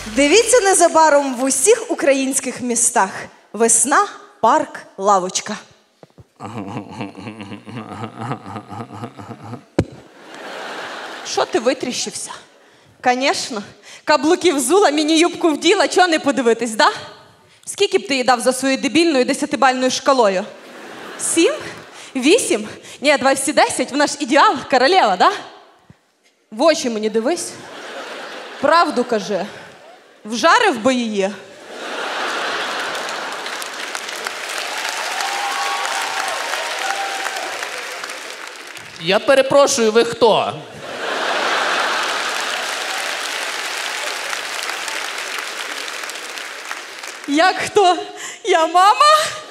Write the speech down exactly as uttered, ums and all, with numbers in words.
Дивіться незабаром в усіх українських містах. Весна, парк, лавочка. Що ти витріщився? Конечно. Каблуки взула, міні-юбку вділа, чого не подивитись, да? Скільки б ти їй дав за свою дебільною десятибальною шкалою? Сім? Вісім? Ні, давай всі десять, вона ж ідеал, королева, да? В очі мені дивись. Правду кажи. Вжарив би її? Я перепрошую, ви хто? Як хто? Я мама?